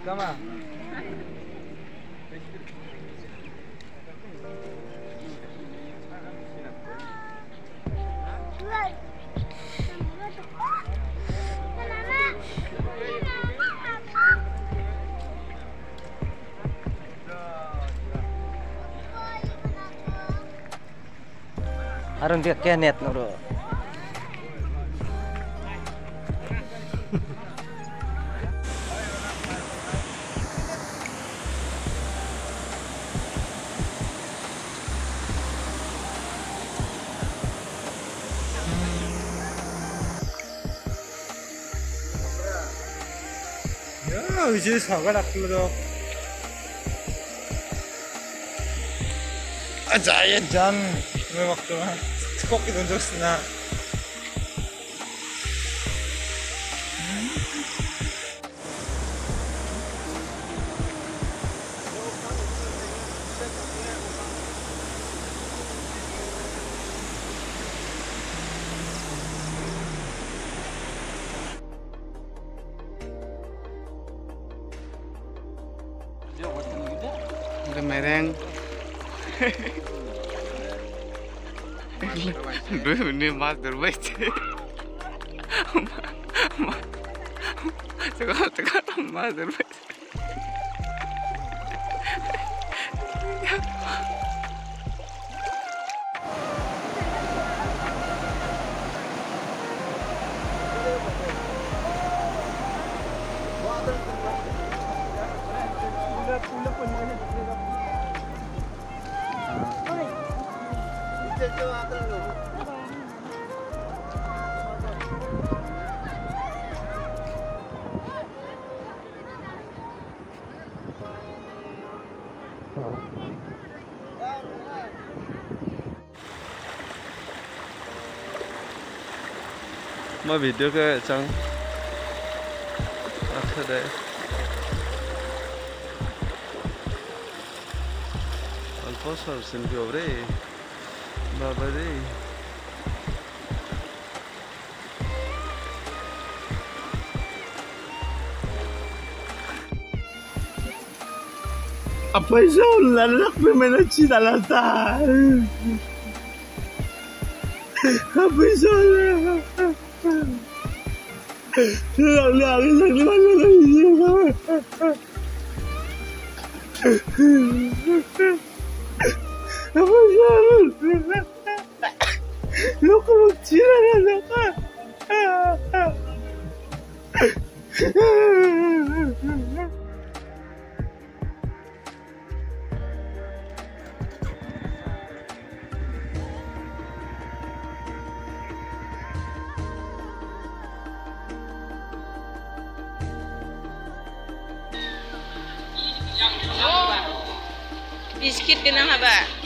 Sama. Aron dia kenet bro. Ya, 이제 사과를 아끼려고. 아, 자연 짠. 왜 막더라? 특곡기 던졌으나. Udah mereng. Ini mas terbaik. Sekarang mas terbaik. Mà video cái chẳng thật đấy Alfonso sin fiebre baba deh apa itu lalak pemena cita lata apa itu lalak apa itu lu kalau cita lata Biskit kena haba.